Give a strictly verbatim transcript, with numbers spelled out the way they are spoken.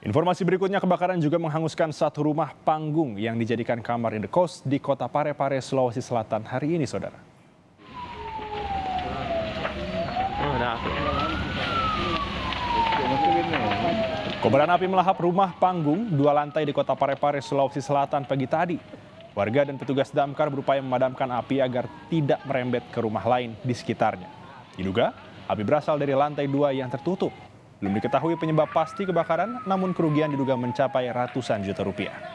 Informasi berikutnya, kebakaran juga menghanguskan satu rumah panggung yang dijadikan kamar indekos di Kota Parepare, Sulawesi Selatan hari ini, saudara. Kobaran api melahap rumah panggung dua lantai di Kota Parepare, Sulawesi Selatan pagi tadi. Warga dan petugas damkar berupaya memadamkan api agar tidak merembet ke rumah lain di sekitarnya. Diduga, api berasal dari lantai dua yang tertutup. Belum diketahui penyebab pasti kebakaran, namun kerugian diduga mencapai ratusan juta rupiah.